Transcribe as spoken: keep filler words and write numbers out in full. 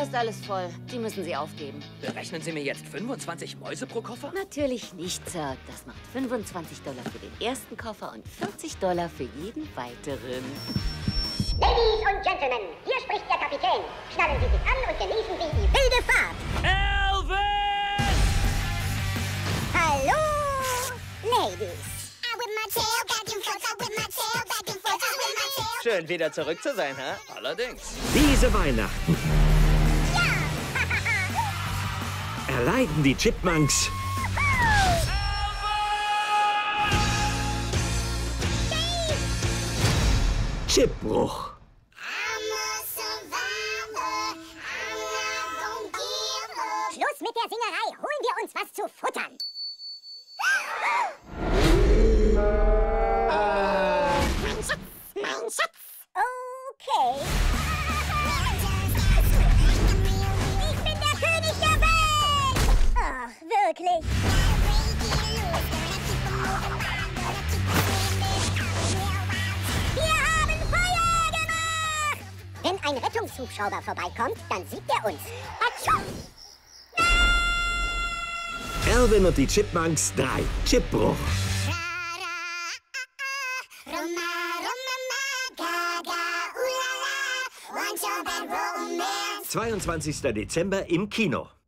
Koffer ist alles voll. Die müssen Sie aufgeben. Berechnen Sie mir jetzt fünfundzwanzig Mäuse pro Koffer? Natürlich nicht, Sir. Das macht fünfundzwanzig Dollar für den ersten Koffer und vierzig Dollar für jeden weiteren. Ladies und Gentlemen, hier spricht Ihr Kapitän. Schnallen Sie sich an und genießen Sie die wilde Fahrt. Elvis! Hallo, Ladies. Schön, wieder zurück zu sein, ha? Allerdings. Diese Weihnachten erleiden die Chipmunks Chipbruch. Schluss mit der Singerei. Holen wir uns was zu futtern. Mein Schatz, mein Schatz. Okay. Ich bin der König der Welt. Ach, wirklich. Wir haben Feuer gemacht. Wenn ein Rettungshubschrauber vorbeikommt, dann sieht er uns. Atschu! Alvin und die Chipmunks drei. Chipbruch. zweiundzwanzigster Dezember im Kino.